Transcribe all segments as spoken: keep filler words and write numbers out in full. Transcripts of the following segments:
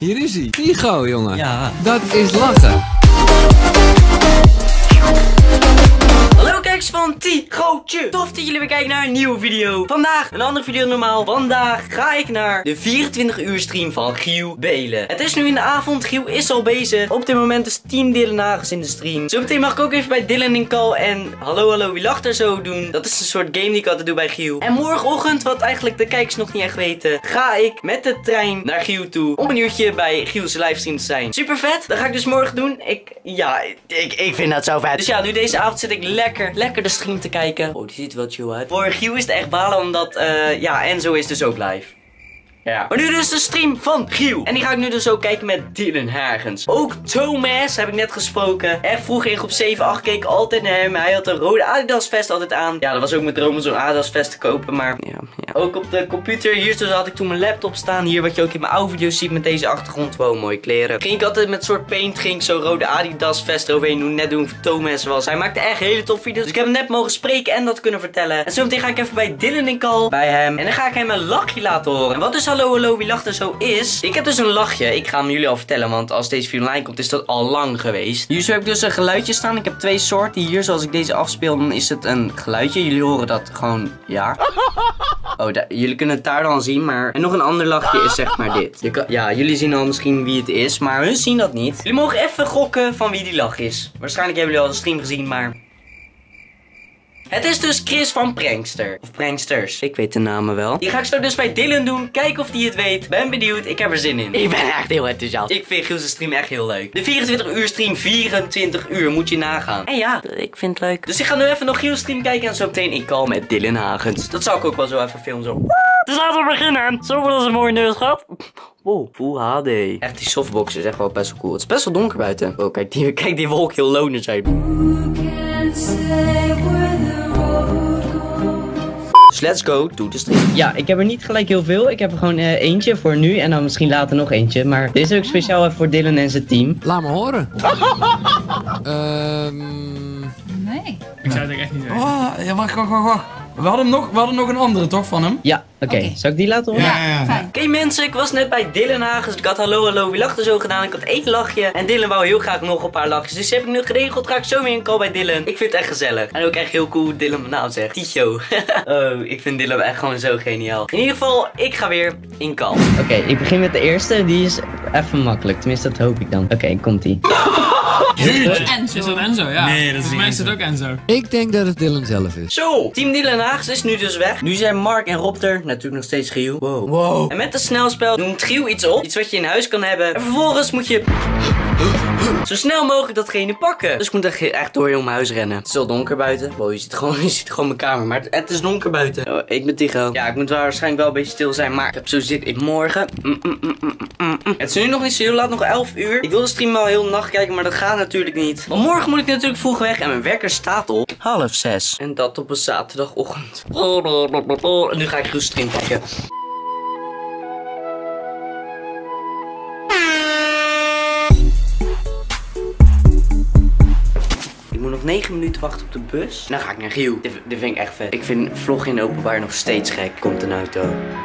Hier is hij. Tycho, jongen. Ja. Dat is lachen. Hallo kijkers van Tychootje. Tof dat jullie weer kijken naar een nieuwe video. Vandaag een andere video dan normaal. Vandaag ga ik naar de vierentwintig uur stream van Giel Beelen. Het is nu in de avond. Giel is al bezig. Op dit moment is Team Dylan Hagens in de stream. Zometeen mag ik ook even bij Dylan in call en hallo hallo wie lacht er zo doen. Dat is een soort game die ik altijd doe bij Giel. En morgenochtend, wat eigenlijk de kijkers nog niet echt weten, ga ik met de trein naar Giel toe. Om een uurtje bij Giel's livestream te zijn. Super vet. Dat ga ik dus morgen doen. Ik, ja, ik, ik vind dat zo vet. Dus ja, nu deze avond zit ik lekker, lekker de stream te kijken. Oh, die ziet er wel chill uit. Voor Giel is het echt balen, omdat, uh, ja, Enzo is dus ook live. Ja. Maar nu dus de stream van Giel. En die ga ik nu dus ook kijken met Dylan Hagens. Ook Thomas heb ik net gesproken. Echt vroeger in groep zeven, acht keek ik altijd naar hem. Hij had een rode Adidas vest altijd aan. Ja, dat was ook mijn droom om zo'n Adidas vest te kopen. Maar ja, ja. Ook op de computer. Hier dus had ik toen mijn laptop staan. Hier wat je ook in mijn oude video's ziet met deze achtergrond. Wow, mooie kleren. Ging ik altijd met soort paint. Ging ik zo'n rode Adidas vest eroverheen doen. Net doen voor Thomas was. Hij maakte echt hele tof video's. Dus ik heb hem net mogen spreken en dat kunnen vertellen. En zometeen ga ik even bij Dylan in call. Bij hem. En dan ga ik hem een lachje laten horen. En wat is hallo hallo wie lacht er zo is? Ik heb dus een lachje. Ik ga hem jullie al vertellen, want als deze video online komt is dat al lang geweest. Hier zo heb ik dus een geluidje staan. Ik heb twee soorten hier. Zoals ik deze afspeel, dan is het een geluidje. Jullie horen dat gewoon, ja. Oh, jullie kunnen het daar dan zien, maar... En nog een ander lachje is zeg maar dit. Kan... Ja, jullie zien al misschien wie het is, maar hun zien dat niet. Jullie mogen even gokken van wie die lach is. Waarschijnlijk hebben jullie al de stream gezien, maar... Het is dus Chris van Prankster. Of Pranksters. Ik weet de namen wel. Die ga ik zo dus bij Dylan doen. Kijken of hij het weet. Ben benieuwd. Ik heb er zin in. Ik ben echt heel enthousiast. Ik vind Giel's stream echt heel leuk. De vierentwintig uur stream. vierentwintig uur. Moet je nagaan. En ja, ik vind het leuk. Dus ik ga nu even nog Giel's stream kijken. En zo meteen in call met Dylan Hagens. Dat zou ik ook wel zo even filmen. Zo. Dus laten we beginnen. Zoveel is een mooie neus gehad. Wow, Full H D. Echt, die softbox is echt wel best wel cool. Het is best wel donker buiten. Oh, kijk die, kijk die wolk heel lonen zijn. Dus let's go to the stream. Ja, ik heb er niet gelijk heel veel. Ik heb er gewoon uh, eentje voor nu en dan misschien later nog eentje. Maar dit is ook speciaal even voor Dylan en zijn team. Laat me horen. Ehm... um... Nee. Ik zou het echt niet weten. Oh, ja, wacht, wacht, wacht, wacht. We hadden, nog, we hadden nog een andere toch van hem? Ja, oké. Okay. Okay. Zal ik die laten horen? Ja, ja, ja. Fijn. Oké okay, mensen, ik was net bij Dylan Hagens. Ik had hallo hallo wie lacht er zo gedaan. Ik had één lachje. En Dylan wou heel graag nog een paar lachjes. Dus heb ik nu geregeld. Ga ik zo weer in call bij Dylan. Ik vind het echt gezellig. En ook echt heel cool hoe Dylan mijn naam zegt. Tycho. Oh, ik vind Dylan echt gewoon zo geniaal. In ieder geval, ik ga weer in call. Oké, okay, ik begin met de eerste. Die is even makkelijk. Tenminste, dat hoop ik dan. Oké, okay, komt ie. Enzo. Is dat Enzo? Ja. Nee, dat is Volgens niet mij is Enzo. het ook Enzo. Ik denk dat het Dylan zelf is. Zo, team Dylan Hagens is nu dus weg. Nu zijn Mark en Rob er. Natuurlijk nog steeds Giel. Wow. Wow. En met het snelspel noemt Giel iets op. Iets wat je in huis kan hebben. En vervolgens moet je zo snel mogelijk datgene pakken. Dus ik moet echt, echt door heel mijn huis rennen. Het is wel donker buiten. Wow, je ziet gewoon, je ziet gewoon mijn kamer. Maar het, het is donker buiten. Oh, ik ben Tycho. Ja, ik moet waarschijnlijk wel een beetje stil zijn. Maar ik heb zo zin in morgen. Mm, mm, mm, mm, mm, mm. Het is nu nog niet zo heel laat. Nog elf uur. Ik wil de stream al heel nacht kijken. Maar dat gaat natuurlijk niet. Want morgen moet ik natuurlijk vroeg weg. En mijn wekker staat op half zes. En dat op een zaterdagochtend. En nu ga ik Giel's stream kijken. Ik moet nog negen minuten wachten op de bus. Dan ga ik naar Giel. Dit, dit vind ik echt vet. Ik vind vloggen in openbaar nog steeds gek. Komt een auto.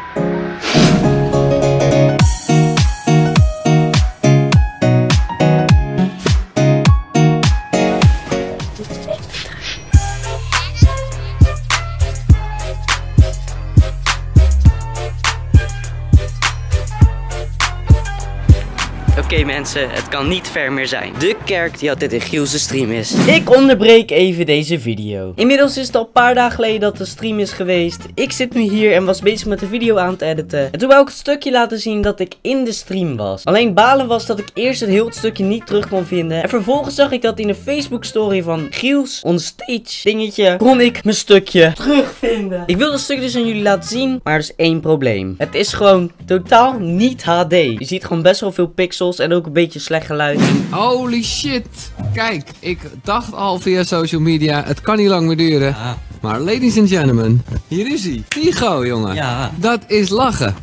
Oké okay, mensen, het kan niet ver meer zijn. De kerk die altijd in Giel's stream is. Ik onderbreek even deze video. Inmiddels is het al een paar dagen geleden dat de stream is geweest. Ik zit nu hier en was bezig met de video aan het editen. En toen wou ik het stukje laten zien dat ik in de stream was. Alleen balen was dat ik eerst het heel het stukje niet terug kon vinden. En vervolgens zag ik dat in de Facebook story van Giel's onstage dingetje kon ik mijn stukje terugvinden. Ik wil dat stukje dus aan jullie laten zien, maar er is één probleem. Het is gewoon totaal niet H D. Je ziet gewoon best wel veel pixels. En ook een beetje slecht geluid. Holy shit. Kijk, ik dacht al via social media, het kan niet lang meer duren. Ja. Maar ladies and gentlemen, hier is hij. Tycho, jongen. Ja. Dat is lachen.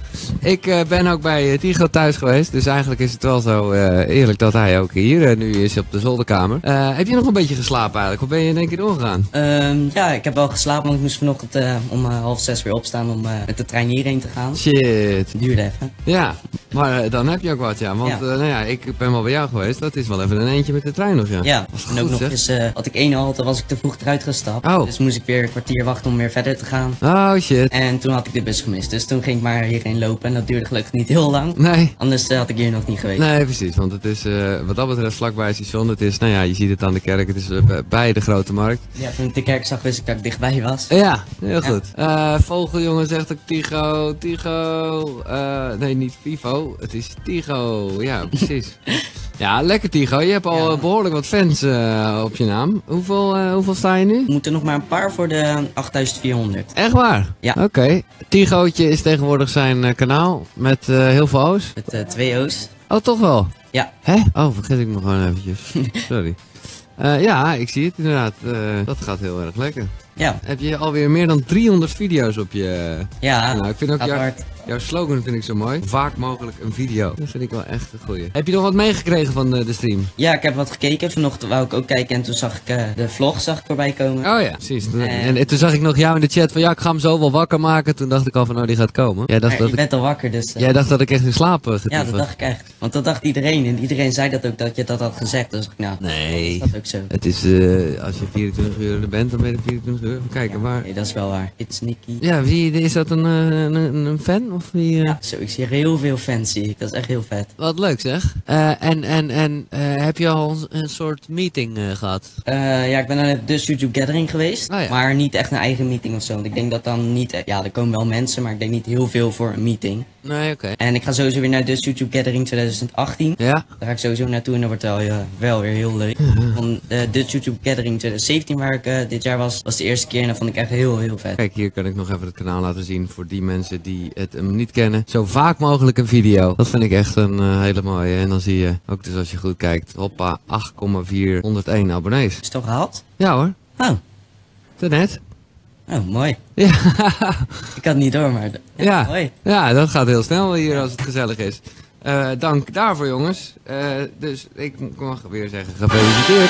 ik uh, ben ook bij uh, Tigo thuis geweest. Dus eigenlijk is het wel zo uh, eerlijk dat hij ook hier uh, nu is op de zolderkamer. Uh, heb je nog een beetje geslapen eigenlijk? Hoe ben je in één keer doorgegaan? Um, ja, ik heb wel geslapen, want ik moest vanochtend uh, om uh, half zes weer opstaan om uh, met de trein hierheen te gaan. Shit. Het duurde even. Ja, maar uh, dan heb je ook wat, ja. Want ja. Uh, nou ja, ik ben wel bij jou geweest. Dat is wel even een eentje met de trein nog, ja. Ja, en ook nog zeg. eens, uh, had ik één halte, was ik te vroeg eruit gestapt. Oh. Dus moest ik weer een kwartier wachten om weer verder te gaan. Oh shit. En toen had ik de bus gemist, dus toen ging ik maar hierheen lopen en dat duurde gelukkig niet heel lang. Nee. Anders uh, had ik hier nog niet geweest. Nee, precies, want het is, uh, wat dat betreft vlakbij het station, het is, nou ja, je ziet het aan de kerk, het is uh, bij de Grote Markt. Ja, toen ik de kerk zag wist ik dat ik dichtbij was. Ja, heel ja. goed. Uh, Vogeljongen zegt ook Tigo, Tigo, uh, nee niet Vivo, het is Tigo, ja precies. Ja, lekker Tigo, je hebt al ja. behoorlijk wat fans uh, op je naam. Hoeveel, uh, hoeveel sta je nu? We moeten nog maar een paar voor de achtduizend vierhonderd. Echt waar? Ja. Oké. Okay. Tigootje is tegenwoordig zijn uh, kanaal met uh, heel veel O's. Met uh, twee O's. Oh, toch wel? Ja. Hè? Oh, vergeet ik me gewoon eventjes. Sorry. Uh, ja, ik zie het inderdaad. Uh, dat gaat heel erg lekker. Ja. Heb je alweer meer dan driehonderd video's op je... Ja, nou, ik vind ook jou, hard. jouw slogan vind ik zo mooi. Vaak mogelijk een video. Dat vind ik wel echt een goeie. Heb je nog wat meegekregen van de, de stream? Ja, ik heb wat gekeken. Vanochtend wou ik ook kijken en toen zag ik uh, de vlog zag ik voorbij komen. Oh ja, precies. En... En, en toen zag ik nog jou in de chat van ja, ik ga hem zo wel wakker maken. Toen dacht ik al van nou, die gaat komen. Jij dacht maar dat je ik... bent al wakker, dus... Uh... Jij dacht dat ik echt in slaap uh, Ja, dat dacht ik echt. Want dat dacht iedereen. En iedereen zei dat ook, dat je dat had gezegd. Dus ik, nou, nee. dat is ook zo. Het is, uh, als je vierentwintig uur er bent, dan ben je vierentwintig uur. Even kijken, ja, waar... Nee, dat is wel waar. It's Nicky. Ja, wie, is dat een, een, een fan? Of wie, uh... Ja, zo, ik zie heel veel fans, zie ik. Dat is echt heel vet. Wat leuk zeg. Uh, en en, en uh, heb je al een, een soort meeting uh, gehad? Uh, ja, ik ben naar de YouTube Gathering geweest. Oh, ja. Maar niet echt een eigen meeting of zo. Want ik denk dat dan niet... Ja, er komen wel mensen, maar ik denk niet heel veel voor een meeting. Nee, oké. Okay. En ik ga sowieso weer naar de YouTube Gathering twintig achttien. Ja. Daar ga ik sowieso naartoe en dat wordt wel, ja, wel weer heel leuk. Van de Dutch YouTube Gathering twintig zeventien waar ik uh, dit jaar was, was de eerste keer en dat vond ik echt heel, heel vet. Kijk, hier kan ik nog even het kanaal laten zien voor die mensen die het hem niet kennen. Zo vaak mogelijk een video. Dat vind ik echt een uh, hele mooie. En dan zie je, ook dus als je goed kijkt, hoppa, acht komma vierhonderdéén abonnees. Is het toch gehaald? Ja hoor. Oh. Daarnet. Oh, mooi. Ja. Ik had het niet door, maar... Ja, ja. Mooi. Ja, dat gaat heel snel hier als het gezellig is. Uh, dank daarvoor jongens. Uh, dus ik mag weer zeggen gefeliciteerd.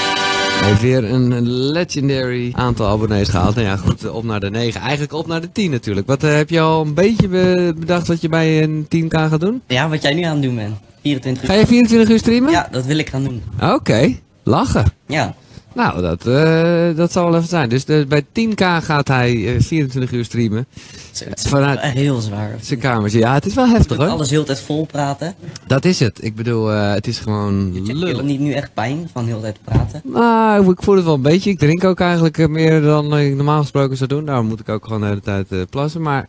Hij heeft weer een legendary aantal abonnees gehaald. Nou ja, goed, op naar de negen. Eigenlijk op naar de tien natuurlijk. Wat uh, heb je al een beetje be bedacht wat je bij een tien k gaat doen? Ja, wat jij nu aan het doen bent. vierentwintig uur. Ga je vierentwintig uur streamen? Ja, dat wil ik gaan doen. Oké, okay. Lachen. Ja. Nou, dat, uh, dat zal wel even zijn. Dus de, bij tien k gaat hij uh, vierentwintig uur streamen. Zo, het is vanuit echt heel zwaar. zijn kamertje. Ja, het is wel heftig hoor. Alles heel de tijd vol praten. Dat is het. Ik bedoel, uh, het is gewoon Je lullig. hebt niet nu echt pijn van heel de tijd praten? Nou, ik voel het wel een beetje. Ik drink ook eigenlijk uh, meer dan ik normaal gesproken zou doen. Daarom moet ik ook gewoon de hele tijd uh, plassen. Maar,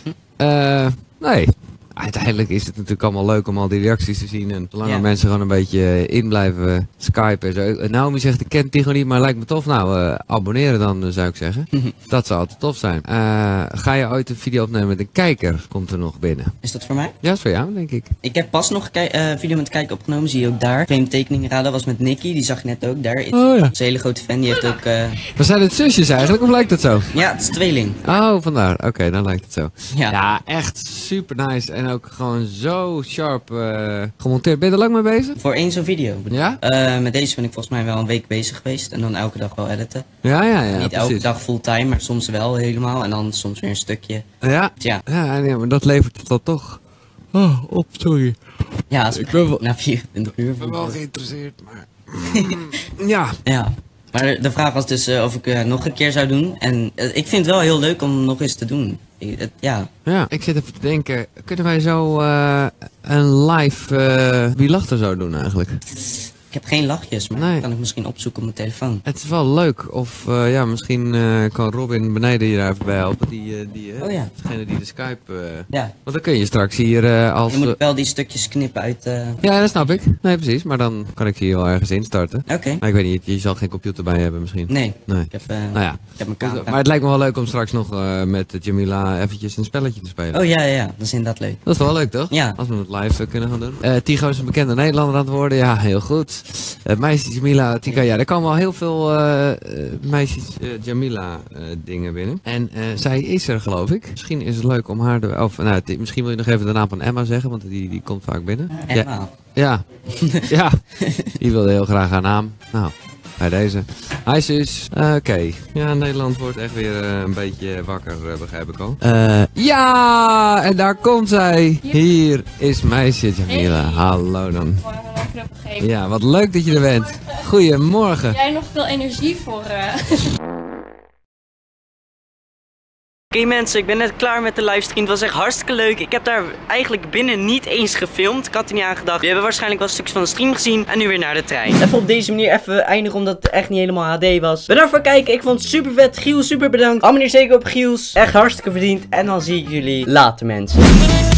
uh, nee. Uiteindelijk is het natuurlijk allemaal leuk om al die reacties te zien. En zolang ja. mensen gewoon een beetje in blijven skypen en zo. Naomi zegt, ik ken Tigo niet, maar lijkt me tof. Nou, uh, abonneren dan uh, zou ik zeggen. Dat zou altijd tof zijn. Uh, ga je ooit een video opnemen met een kijker? Komt er nog binnen. Is dat voor mij? Ja, dat is voor jou, denk ik. Ik heb pas nog een uh, video met kijken opgenomen. Zie je ook daar. Frame tekeningen raden was met Nicky. Die zag je net ook daar. Oh ja. Dat is een hele grote fan. Die heeft ook... Uh... Maar zijn het zusjes eigenlijk, of lijkt het zo? Ja, het is tweeling. Oh, vandaar. Oké, okay, dan lijkt het zo. Ja. Ja, echt super nice. En ook gewoon zo sharp uh, gemonteerd. Ben je er lang mee bezig? Voor één zo'n video. Ja? Uh, met deze ben ik volgens mij wel een week bezig geweest. En dan elke dag wel editen. Ja, ja, ja. Niet precies. elke dag fulltime, maar soms wel helemaal. En dan soms weer een stukje. Ja? Ja. Ja, nee, maar dat levert het dan toch oh, op, sorry. Ja, als ik ben wel... na vierentwintig uur. Ik ben wel geïnteresseerd, maar... ja. Ja. Maar de vraag was dus uh, of ik uh, nog een keer zou doen. En uh, ik vind het wel heel leuk om nog eens te doen. Ik, het, ja. Ja, ik zit even te denken, kunnen wij zo uh, een live uh, Wie lacht er zo doen eigenlijk? Ik heb geen lachjes, maar nee. dat kan ik misschien opzoeken op mijn telefoon. Het is wel leuk, of uh, ja, misschien uh, kan Robin beneden je daar even bij helpen. Die, uh, die, uh, oh ja. Degene die de Skype... Uh, ja. Want dan kun je straks hier uh, als... Je moet wel die stukjes knippen uit... Uh... Ja, dat snap ik. Nee, precies. Maar dan kan ik hier wel ergens instarten. Oké. Okay. Maar ik weet niet, je zal geen computer bij hebben misschien. Nee. Nee. Ik heb, uh, nou ja. ik heb mijn camera. Maar het lijkt me wel leuk om straks nog uh, met Jamila eventjes een spelletje te spelen. Oh ja, ja, ja. Dat is inderdaad leuk. Dat is wel leuk, toch? Ja. Als we het live uh, kunnen gaan doen. Uh, Tigo is een bekende Nederlander aan het worden. Ja, heel goed. Uh, meisjes Jamila, Tika, ja, er komen al heel veel uh, uh, meisjes uh, Jamila uh, dingen binnen. En uh, zij is er, geloof ik. Misschien is het leuk om haar... De, of, nou, t- misschien wil je nog even de naam van Emma zeggen, want die, die komt vaak binnen. Uh, Emma. Ja, ja. ja. Die wilde heel graag haar naam. Nou, bij deze. Hi zus. Uh, Oké. Okay. Ja, Nederland wordt echt weer uh, een beetje wakker, uh, begrijp ik al. Uh, ja, en daar komt zij. Hier is meisje Jamila. Hey. Hallo dan. Geven. Ja, wat leuk dat je er bent. Goedemorgen. Jij nog veel energie voor... Uh... Oké okay, mensen, ik ben net klaar met de livestream. Het was echt hartstikke leuk. Ik heb daar eigenlijk binnen niet eens gefilmd. Ik had er niet aan gedacht. We hebben waarschijnlijk wel stukjes van de stream gezien. En nu weer naar de trein. Even op deze manier even eindigen, omdat het echt niet helemaal H D was. Bedankt voor het kijken. Ik vond het super vet. Giels, super bedankt. Abonneer zeker op Giels. Echt hartstikke verdiend. En dan zie ik jullie later, mensen.